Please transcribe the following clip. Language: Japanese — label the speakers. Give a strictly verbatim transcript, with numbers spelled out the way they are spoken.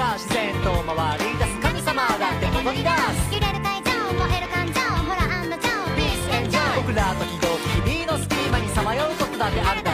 Speaker 1: が自然と回り出す神様だってここに出す
Speaker 2: 揺れる会場燃える感情ホラー&ジョーピースエンジョイ
Speaker 1: 僕ら時々日々の隙間にさまようことだってあるだ